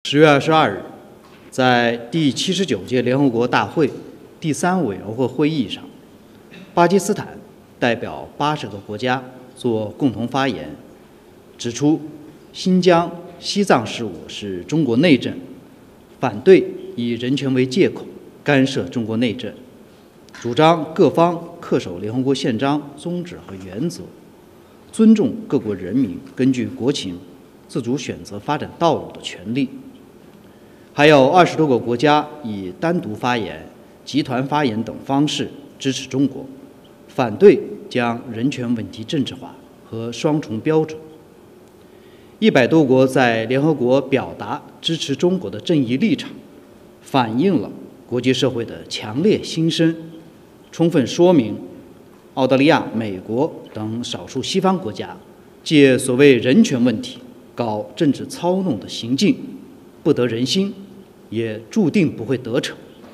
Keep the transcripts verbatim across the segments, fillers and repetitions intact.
十月二十二日，在第七十九届联合国大会第三委员会会议上，巴基斯坦代表八十个国家做共同发言，指出新疆、西藏事务是中国内政，反对以人权为借口干涉中国内政，主张各方恪守联合国宪章宗旨和原则，尊重各国人民根据国情自主选择发展道路的权利。还有二十多个国家以单独发言、集团发言等方式支持中国，反对将人权问题政治化和双重标准。一百多国在联合国表达支持中国的正义立场，反映了国际社会的强烈心声，充分说明澳大利亚、美国等少数西方国家借所谓人权问题搞政治操弄的行径不得人心，也注定不会得逞。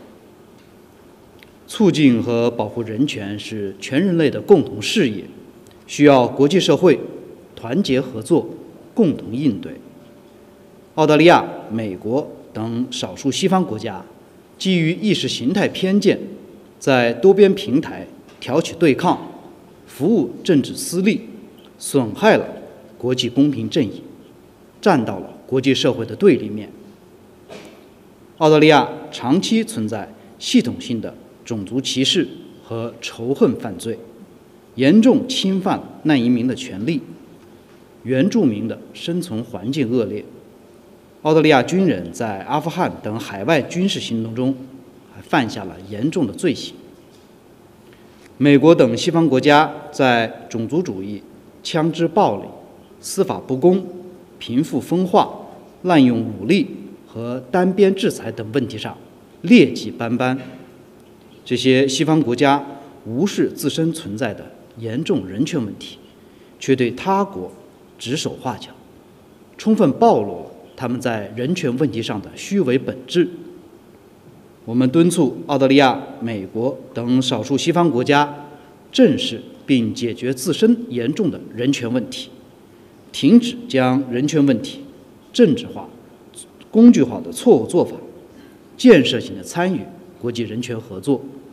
促进和保护人权是全人类的共同事业，需要国际社会团结合作，共同应对。澳大利亚、美国等少数西方国家基于意识形态偏见，在多边平台挑起对抗，服务政治私利，损害了国际公平正义，站到了国际社会的对立面。澳大利亚长期存在系统性的种族歧视和仇恨犯罪，严重侵犯难移民的权利，原住民的生存环境恶劣。澳大利亚军人在阿富汗等海外军事行动中还犯下了严重的罪行。美国等西方国家在种族主义、枪支暴力、司法不公、贫富分化、滥用武力和单边制裁等问题上劣迹斑斑。这些西方国家无视自身存在的严重人权问题，却对他国指手画脚，充分暴露了他们在人权问题上的虚伪本质。我们敦促澳大利亚、美国等少数西方国家正视并解决自身严重的人权问题，停止将人权问题政治化、工具化的错误做法，建设性的参与国际人权合作。